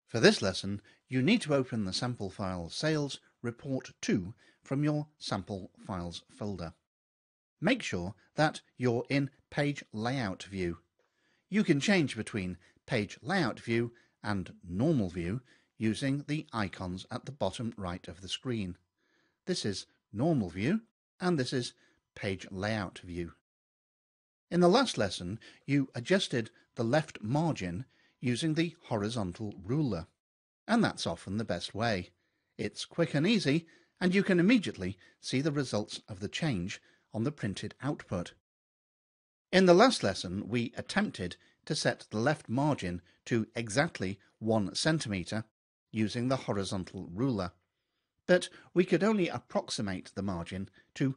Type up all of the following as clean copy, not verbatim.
For this lesson, you need to open the sample file Sales Report 2 from your Sample Files folder. Make sure that you're in Page Layout View. You can change between Page Layout View and Normal View using the icons at the bottom right of the screen. This is Normal View and this is Page Layout View. In the last lesson, you adjusted the left margin using the horizontal ruler, and that's often the best way. It's quick and easy, and you can immediately see the results of the change on the printed output. In the last lesson, we attempted to set the left margin to exactly 1 centimetre using the horizontal ruler, but we could only approximate the margin to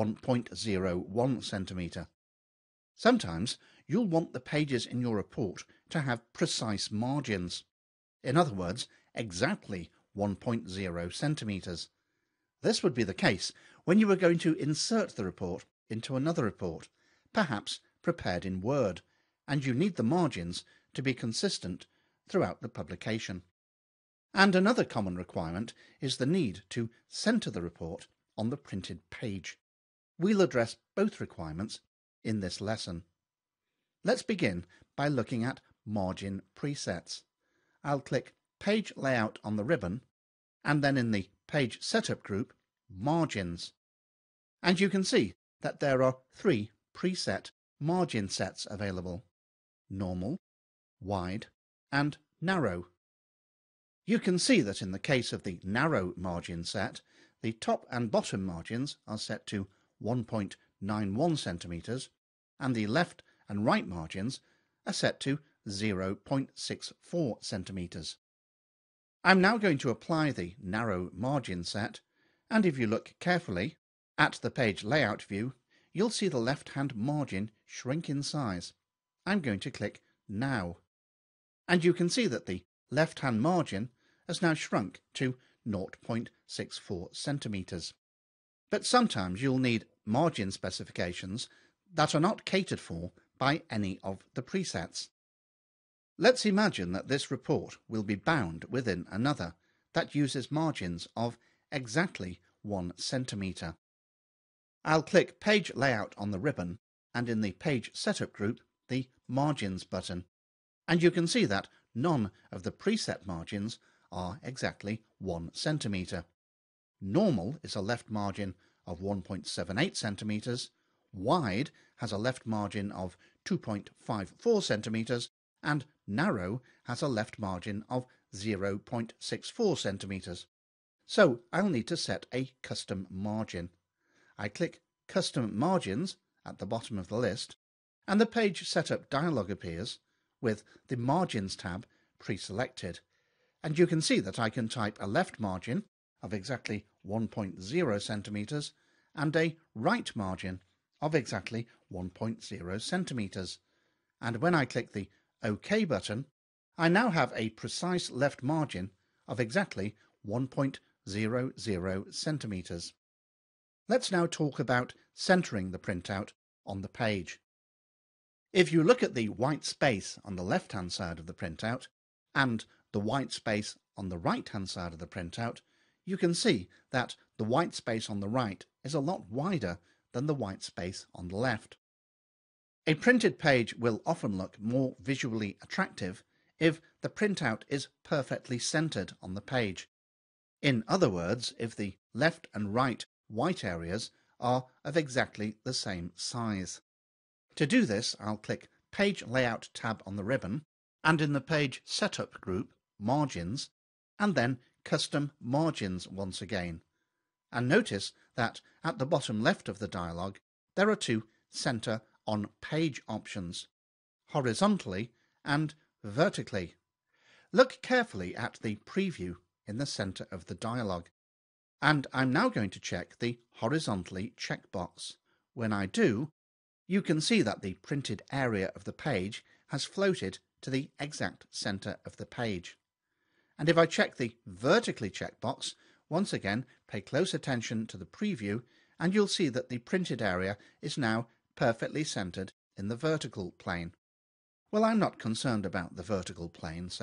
1.01 centimetre. Sometimes you'll want the pages in your report to have precise margins. In other words, exactly 1.0 centimetres. This would be the case when you were going to insert the report into another report, perhaps prepared in Word, and you need the margins to be consistent throughout the publication. And another common requirement is the need to centre the report on the printed page. We'll address both requirements in this lesson. Let's begin by looking at margin presets. I'll click Page Layout on the ribbon and then in the Page Setup group, Margins. And you can see that there are 3 preset margin sets available: Normal, Wide and Narrow. You can see that in the case of the narrow margin set, the top and bottom margins are set to 1.91 centimetres and the left and right margins are set to 0.64 centimetres. I'm now going to apply the narrow margin set, and if you look carefully at the page layout view, you'll see the left-hand margin shrink in size. I'm going to click Now, and you can see that the left-hand margin has now shrunk to 0.64 centimetres. But sometimes you'll need margin specifications that are not catered for by any of the presets. Let's imagine that this report will be bound within another that uses margins of exactly 1 centimetre. I'll click Page Layout on the ribbon and in the Page Setup group, the Margins button, and you can see that none of the preset margins are exactly 1 centimetre. Normal is a left margin of 1.78 centimetres, Wide has a left margin of 2.54 centimetres, and Narrow has a left margin of 0.64 centimetres. So I'll need to set a custom margin. I click Custom Margins at the bottom of the list, and the Page Setup dialog appears with the Margins tab pre-selected. And you can see that I can type a left margin of exactly 1.0 centimetres and a right margin of exactly 1.0 centimetres. And when I click the OK button, I now have a precise left margin of exactly 1.00 centimetres. Let's now talk about centering the printout on the page. If you look at the white space on the left-hand side of the printout and the white space on the right-hand side of the printout, you can see that the white space on the right is a lot wider than the white space on the left. A printed page will often look more visually attractive if the printout is perfectly centered on the page. In other words, if the left and right white areas are of exactly the same size. To do this, I'll click Page Layout tab on the ribbon and in the Page Setup group, Margins, and then Custom Margins once again. And notice that at the bottom left of the dialog, there are 2 Center on Page options, horizontally and vertically. Look carefully at the preview in the center of the dialog. And I'm now going to check the horizontally checkbox. When I do, you can see that the printed area of the page has floated to the exact center of the page. And if I check the vertically checkbox, once again pay close attention to the preview and you'll see that the printed area is now perfectly centered in the vertical plane. Well, I'm not concerned about the vertical plane, so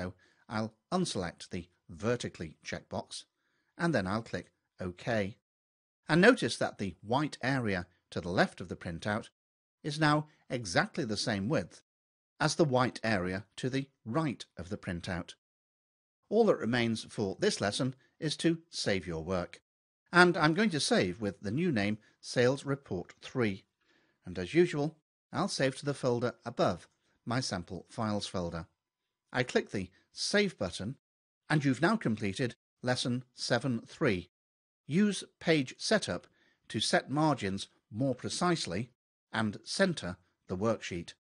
I'll unselect the vertically checkbox, and then I'll click OK. And notice that the white area to the left of the printout is now exactly the same width as the white area to the right of the printout. All that remains for this lesson is to save your work. And I'm going to save with the new name Sales Report 3. And as usual, I'll save to the folder above my sample files folder. I click the Save button, and you've now completed Lesson 7.3. Use page setup to set margins more precisely and centre the worksheet.